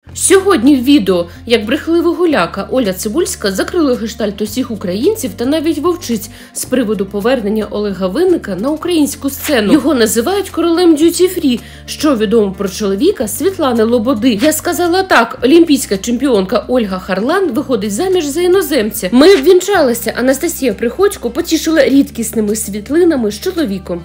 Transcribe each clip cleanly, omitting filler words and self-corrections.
Сьогодні в відео, як брехлива гуляка Оля Цибульська закрила гештальт усіх українців та навіть вовчиць з приводу повернення Олега Винника на українську сцену. Його називають королем д'юті-фрі. Що відомо про чоловіка Світлани Лободи? Я сказала так, олімпійська чемпіонка Ольга Харлан виходить заміж за іноземця. Ми обвінчалися, Анастасія Приходько потішила рідкісними світлинами з чоловіком.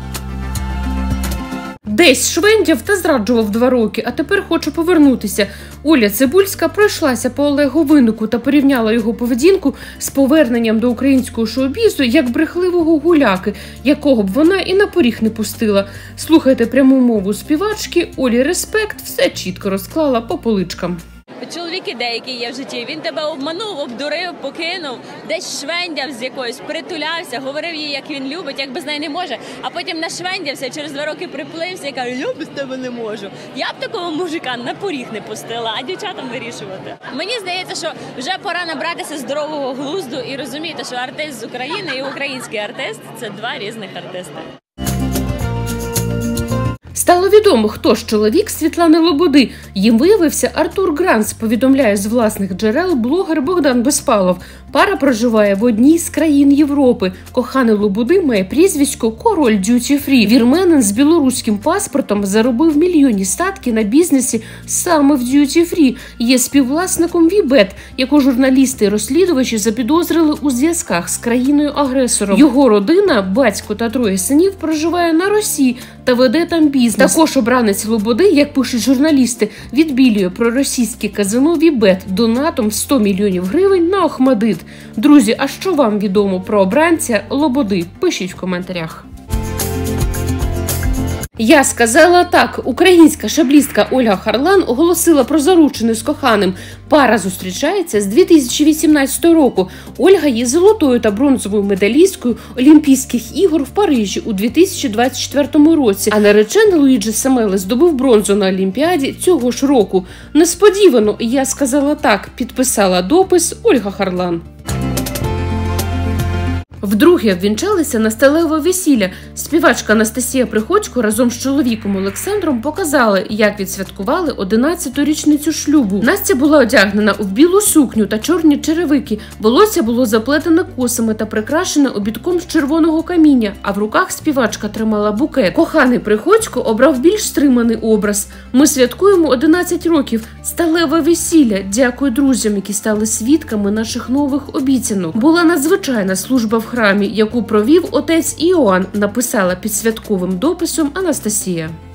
Десь швендяв та зраджував 2 роки, а тепер хоче повернутися. Оля Цибульська пройшлася по Олегу Виннику та порівняла його поведінку з поверненням до українського шоу-бізу як брехливого гуляки, якого б вона і на поріг не пустила. Слухайте пряму мову співачки, Олі респект, все чітко розклала по поличкам. Чоловіки деякі є в житті, він тебе обманув, обдурив, покинув, десь швендяв з якоюсь, притулявся, говорив їй, як він любить, як без неї не може, а потім нашвендявся, через 2 роки приплився і каже, я без тебе не можу. Я б такого мужика на поріг не пустила, а дівчатам вирішувати. Мені здається, що вже пора набратися здорового глузду і розуміти, що артист з України і український артист – це 2 різних артисти. Стало відомо, хто ж чоловік Світлани Лободи. Їм виявився Артур Гранц, повідомляє з власних джерел блогер Богдан Безпалов. Пара проживає в одній з країн Європи. Коханий Лободи має прізвисько «Король д'юті-фрі». Вірменин з білоруським паспортом заробив мільйонні статки на бізнесі саме в д'юті-фрі. Є співвласником Вібет, яку журналісти і розслідувачі запідозрили у зв'язках з країною-агресором. Його родина, батько та 3 синів, проживає на Росії та веде там бізнес. Також обранець Лободи, як пишуть журналісти, відбілює проросійське казино Вібет донатом в 100 мільйонів гривень на Охмадит. Друзі, а що вам відомо про обранця Лободи? Пишіть в коментарях. Я сказала так. Українська шаблістка Ольга Харлан оголосила про заручини з коханим. Пара зустрічається з 2018 року. Ольга є золотою та бронзовою медалісткою Олімпійських ігор в Парижі у 2024 році. А наречений Луїджі Семеле здобув бронзу на Олімпіаді цього ж року. Несподівано, я сказала так, підписала допис Ольга Харлан. Вдруге обвінчалися на сталеве весілля. Співачка Анастасія Приходько разом з чоловіком Олександром показали, як відсвяткували 11-ту річницю шлюбу. Настя була одягнена в білу сукню та чорні черевики. Волосся було заплетене косами та прикрашене обідком з червоного каміння, а в руках співачка тримала букет. Коханий Приходько обрав більш стриманий образ. Ми святкуємо 11 років. Сталеве весілля. Дякую друзям, які стали свідками наших нових обіцянок. Була надзвичайна служба в храмі, яку провів отець Іоанн, написала під святковим дописом Анастасія.